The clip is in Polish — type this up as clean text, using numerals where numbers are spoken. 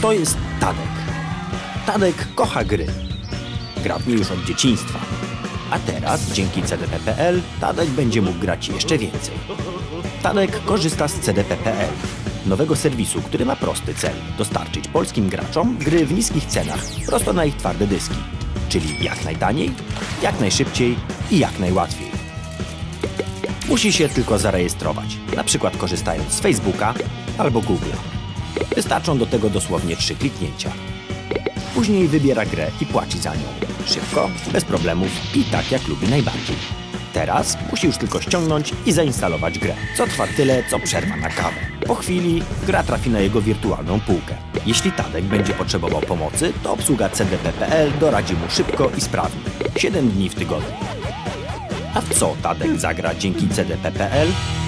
To jest Tadek. Tadek kocha gry. Gra w nie już od dzieciństwa. A teraz, dzięki CDP.pl, Tadek będzie mógł grać jeszcze więcej. Tadek korzysta z CDP.pl, nowego serwisu, który ma prosty cel – dostarczyć polskim graczom gry w niskich cenach prosto na ich twarde dyski. Czyli jak najtaniej, jak najszybciej i jak najłatwiej. Musi się tylko zarejestrować, na przykład korzystając z Facebooka albo Google'a. Wystarczą do tego dosłownie 3 kliknięcia. Później wybiera grę i płaci za nią. Szybko, bez problemów i tak jak lubi najbardziej. Teraz musi już tylko ściągnąć i zainstalować grę, co trwa tyle, co przerwa na kawę. Po chwili gra trafi na jego wirtualną półkę. Jeśli Tadek będzie potrzebował pomocy, to obsługa CDP.pl doradzi mu szybko i sprawnie. 7 dni w tygodniu. A w co Tadek zagra dzięki CDP.pl?